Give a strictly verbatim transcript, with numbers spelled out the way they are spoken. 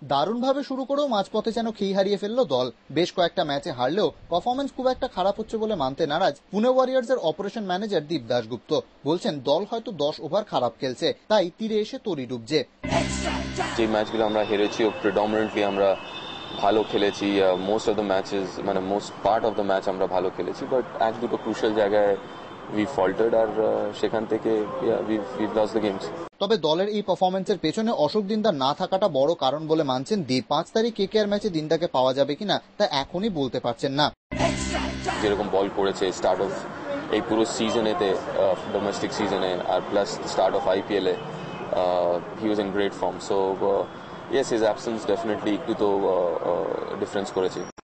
দারুণভাবে শুরু করেও মাঝপথে যেন খেই হারিয়ে ফেলল দল। বেশ কয়েকটা ম্যাচে হারলেও পারফরমেন্স খুব একটা খারাপ হচ্ছে বলে মানতে নারাজ পুনে ওয়ারিয়র্সের অপারেশন ম্যানেজার দীপ দাশগুপ্ত। বলছেন দল হয়তো দশ ওভার খারাপ খেলছে, তাই তীরে এসে তরি ডুবছে। যে ম্যাচগুলো আমরা হেরেছি প্রিডমিনেন্টলি আমরা ভালো খেলেছি, মোস্ট অফ দ্য ম্যাচেস মানে most part of the match আমরা ভালো খেলেছি, বাট এক দুটো ক্রুশাল জায়গায় উই ফল্টার্ড আর সেখান থেকে উই লস্ট দ্য গেমস। তবে দলের এই পারফরমেন্সের পেছনে অশোক দিনদার না থাকাটা বড় কারণ বলে মানছেন দীপ। পাঁচ তারিখ কেকেআর ম্যাচে দিনদাকে পাওয়া যাবে কিনা তা এখনই বলতে পারছেন না। যেরকম বল করেছে স্টার্ট অফ এই পুরো সিজনেতে, ডোমেস্টিক সিজনে আর প্লাস স্টার্ট অফ আইপিএল এ, he was in great form. So yes, his absence definitely একটু তো ডিফারেন্স করেছে।